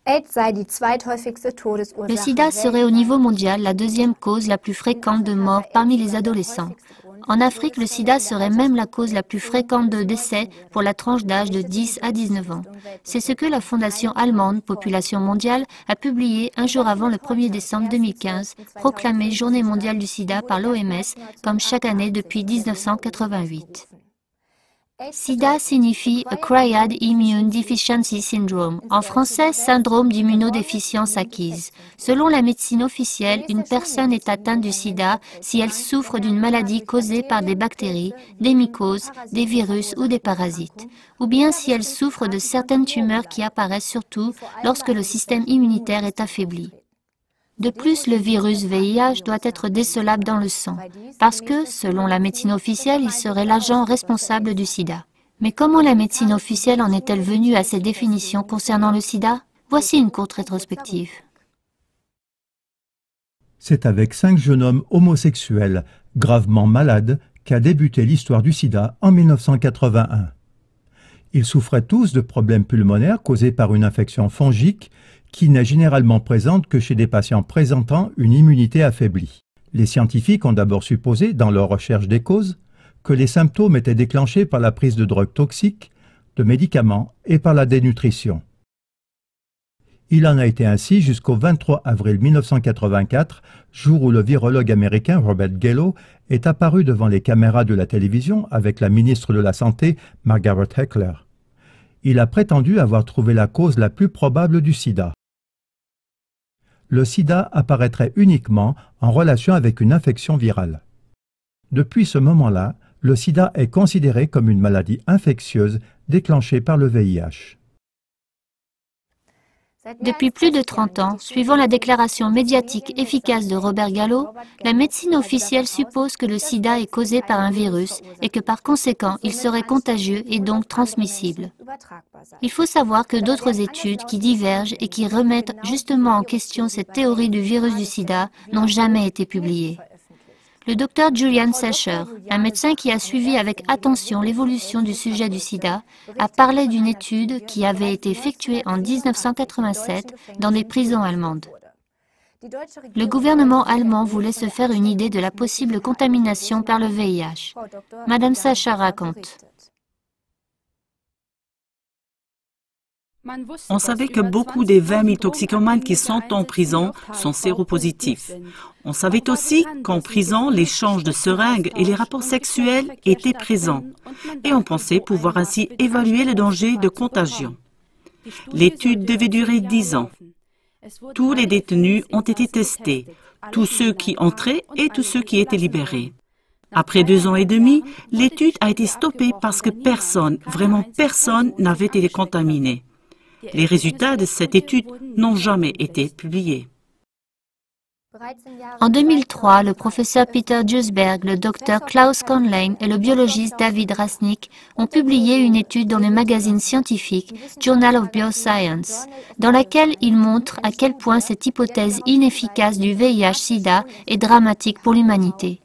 Le sida serait au niveau mondial la deuxième cause la plus fréquente de mort parmi les adolescents. En Afrique, le sida serait même la cause la plus fréquente de décès pour la tranche d'âge de 10 à 19 ans. C'est ce que la Fondation allemande Population mondiale a publié un jour avant le 1er décembre 2015, proclamé Journée mondiale du sida par l'OMS, comme chaque année depuis 1988. SIDA signifie Acquired Immune Deficiency Syndrome, en français syndrome d'immunodéficience acquise. Selon la médecine officielle, une personne est atteinte du sida si elle souffre d'une maladie causée par des bactéries, des mycoses, des virus ou des parasites, ou bien si elle souffre de certaines tumeurs qui apparaissent surtout lorsque le système immunitaire est affaibli. De plus, le virus VIH doit être décelable dans le sang, parce que, selon la médecine officielle, il serait l'agent responsable du sida. Mais comment la médecine officielle en est-elle venue à ces définitions concernant le sida? Voici une courte rétrospective. C'est avec 5 jeunes hommes homosexuels, gravement malades, qu'a débuté l'histoire du sida en 1981. Ils souffraient tous de problèmes pulmonaires causés par une infection fongique qui n'est généralement présente que chez des patients présentant une immunité affaiblie. Les scientifiques ont d'abord supposé, dans leur recherche des causes, que les symptômes étaient déclenchés par la prise de drogues toxiques, de médicaments et par la dénutrition. Il en a été ainsi jusqu'au 23 avril 1984, jour où le virologue américain Robert Gallo est apparu devant les caméras de la télévision avec la ministre de la Santé, Margaret Heckler. Il a prétendu avoir trouvé la cause la plus probable du sida. Le sida apparaîtrait uniquement en relation avec une infection virale. Depuis ce moment-là, le sida est considéré comme une maladie infectieuse déclenchée par le VIH. Depuis plus de 30 ans, suivant la déclaration médiatique efficace de Robert Gallo, la médecine officielle suppose que le sida est causé par un virus et que par conséquent, il serait contagieux et donc transmissible. Il faut savoir que d'autres études qui divergent et qui remettent justement en question cette théorie du virus du sida n'ont jamais été publiées. Le docteur Julian Sacher, un médecin qui a suivi avec attention l'évolution du sujet du sida, a parlé d'une étude qui avait été effectuée en 1987 dans des prisons allemandes. Le gouvernement allemand voulait se faire une idée de la possible contamination par le VIH. Madame Sacher raconte. On savait que beaucoup des 20 000 toxicomanes qui sont en prison sont séropositifs. On savait aussi qu'en prison, l'échange de seringues et les rapports sexuels étaient présents. Et on pensait pouvoir ainsi évaluer le danger de contagion. L'étude devait durer 10 ans. Tous les détenus ont été testés, tous ceux qui entraient et tous ceux qui étaient libérés. Après 2 ans et demi, l'étude a été stoppée parce que personne, vraiment personne, n'avait été contaminé. Les résultats de cette étude n'ont jamais été publiés. En 2003, le professeur Peter Duesberg, le docteur Klaus Conlein et le biologiste David Rasnick ont publié une étude dans le magazine scientifique Journal of Bioscience, dans laquelle ils montrent à quel point cette hypothèse inefficace du VIH-Sida est dramatique pour l'humanité.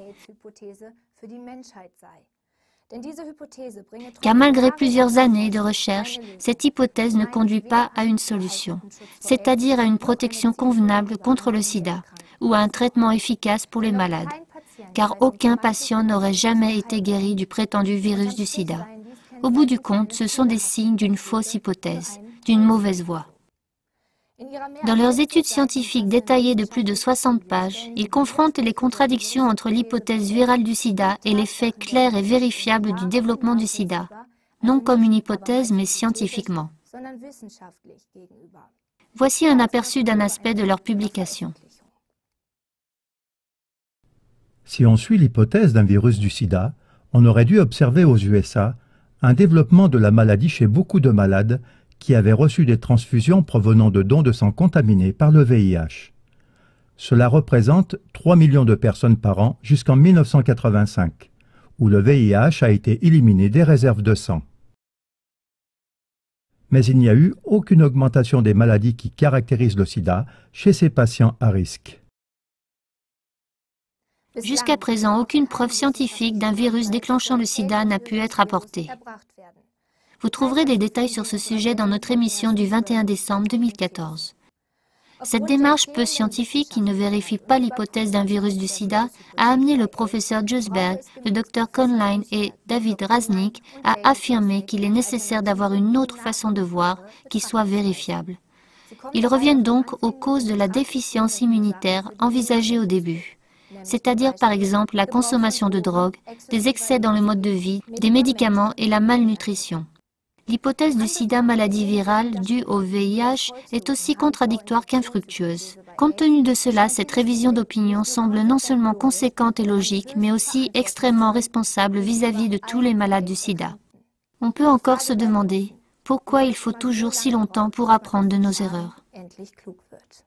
Car malgré plusieurs années de recherche, cette hypothèse ne conduit pas à une solution, c'est-à-dire à une protection convenable contre le sida ou à un traitement efficace pour les malades, car aucun patient n'aurait jamais été guéri du prétendu virus du sida. Au bout du compte, ce sont des signes d'une fausse hypothèse, d'une mauvaise voie. Dans leurs études scientifiques détaillées de plus de 60 pages, ils confrontent les contradictions entre l'hypothèse virale du sida et les faits clairs et vérifiables du développement du sida, non comme une hypothèse mais scientifiquement. Voici un aperçu d'un aspect de leur publication. Si on suit l'hypothèse d'un virus du sida, on aurait dû observer aux USA un développement de la maladie chez beaucoup de malades qui avaient reçu des transfusions provenant de dons de sang contaminés par le VIH. Cela représente 3 millions de personnes par an jusqu'en 1985, où le VIH a été éliminé des réserves de sang. Mais il n'y a eu aucune augmentation des maladies qui caractérisent le sida chez ces patients à risque. Jusqu'à présent, aucune preuve scientifique d'un virus déclenchant le sida n'a pu être apportée. Vous trouverez des détails sur ce sujet dans notre émission du 21 décembre 2014. Cette démarche peu scientifique, qui ne vérifie pas l'hypothèse d'un virus du sida, a amené le professeur Jusberg, le docteur Conline et David Raznick à affirmer qu'il est nécessaire d'avoir une autre façon de voir qui soit vérifiable. Ils reviennent donc aux causes de la déficience immunitaire envisagée au début, c'est-à-dire par exemple la consommation de drogue, des excès dans le mode de vie, des médicaments et la malnutrition. L'hypothèse du sida maladie virale due au VIH est aussi contradictoire qu'infructueuse. Compte tenu de cela, cette révision d'opinion semble non seulement conséquente et logique, mais aussi extrêmement responsable vis-à-vis de tous les malades du sida. On peut encore se demander pourquoi il faut toujours si longtemps pour apprendre de nos erreurs.